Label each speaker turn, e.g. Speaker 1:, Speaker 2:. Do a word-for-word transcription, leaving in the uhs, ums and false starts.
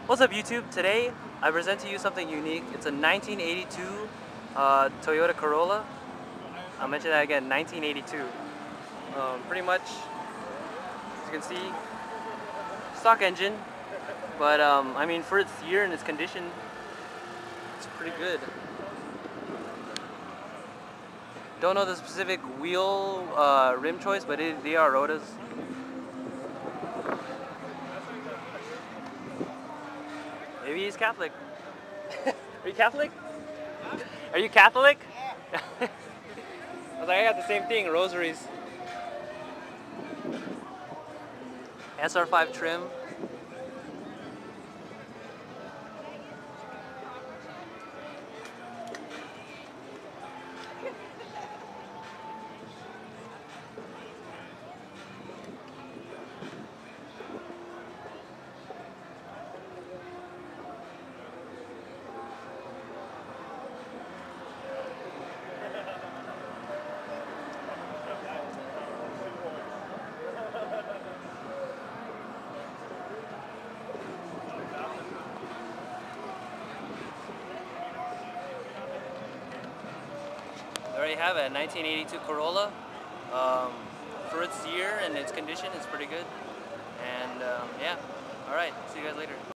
Speaker 1: What's up YouTube? Today I present to you something unique. It's a nineteen eighty-two uh, Toyota Corolla. I'll mention that again, nineteen eighty-two. Um, pretty much, as you can see, stock engine, but um, I mean for its year and its condition, it's pretty good. Don't know the specific wheel uh, rim choice, but it, they are Rotas. Maybe he's Catholic. Are you Catholic? Are you Catholic? I was like, I got the same thing, rosaries. S R five trim. There you have it, nineteen eighty-two Corolla. Um, for its year and its condition, it's pretty good. And um, yeah, all right, see you guys later.